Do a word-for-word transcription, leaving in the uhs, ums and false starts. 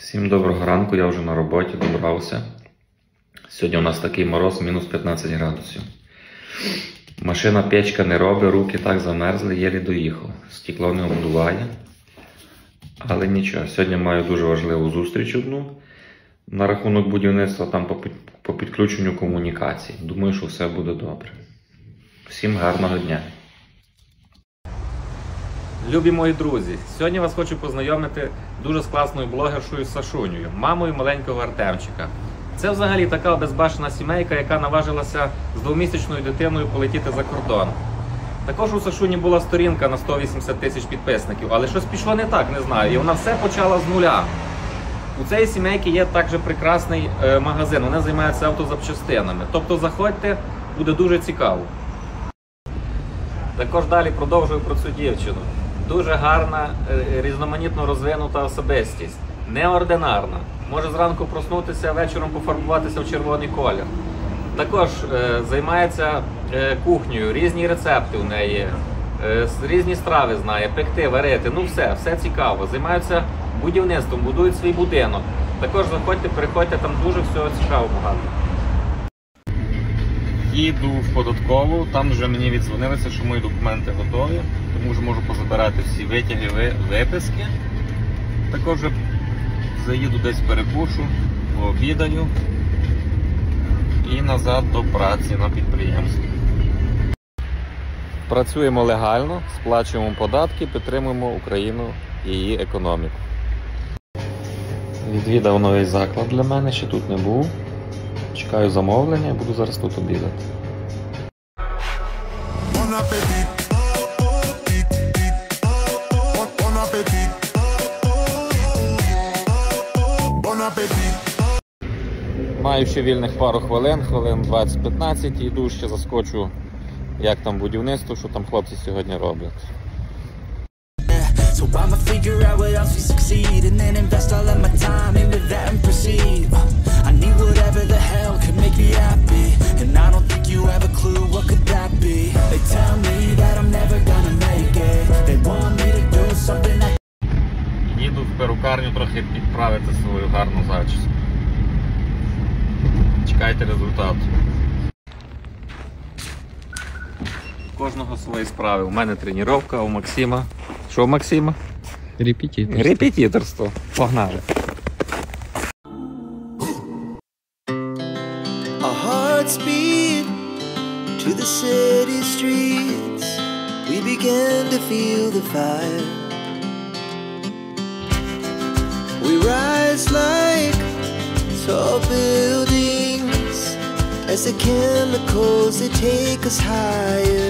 Всім доброго ранку, я вже на роботі добрався. Сьогодні у нас такий мороз, мінус п'ятнадцять градусів. Машина печка не робить, руки так замерзли, єлі доїхав. Стекло не обдуває. Але нічого, сьогодні маю дуже важливу зустріч одну. На рахунок будівництва там по, по підключенню комунікацій. Думаю, що все буде добре. Всім гарного дня. Любі мої друзі, сьогодні вас хочу познайомити дуже з класною блогершою Сашунею, мамою маленького Артемчика. Це взагалі така безбашена сімейка, яка наважилася з двомісячною дитиною полетіти за кордон. Також у Сашуні була сторінка на сто вісімдесят тисяч підписників, але щось пішло не так, не знаю, і вона все почала з нуля. У цієї сімейки є також прекрасний е, магазин, вони займаються автозапчастинами. Тобто заходьте, буде дуже цікаво. Також далі продовжую про цю дівчину. Дуже гарна, різноманітно розвинута особистість. Неординарна. Може зранку проснутися, вечором пофарбуватися в червоний колір. Також е, займається е, кухнею, різні рецепти у неї, е, різні страви знає, пекти, варити, ну все, все цікаво. Займаються будівництвом, будують свій будинок. Також заходьте, переходьте, там дуже всього цікавого багато. Їду в податкову, там вже мені віддзвонилися, що мої документи готові, тому вже можу позабирати всі витяги, виписки. Також заїду десь перекушу, пообідаю і назад до праці на підприємстві. Працюємо легально, сплачуємо податки, підтримуємо Україну і її економіку. Відвідав новий заклад для мене, ще тут не був. Чекаю замовлення і буду зараз тут обідати. Маю ще вільних пару хвилин, хвилин двадцять-п'ятнадцять, і йду ще заскочу, як там будівництво, що там хлопці сьогодні роблять. So I'ma figure out what else we succeed and then invest all of my time into that and proceed. I need whatever the hell could make me happy, and I don't think you have a clue what could that be. They tell me that I'm never gonna make it. They want me to do something that... Їду в перукарню трохи підправити свою гарну зачіску. Чекайте результату. У кожного свої справи. У мене тренування, у Максима. Що у Максима? Репетиторство. Репетиторство. Погнали. Our hearts beat to the city streets. We began to feel the fire. We rise like tall buildings as the chemicals they take us higher.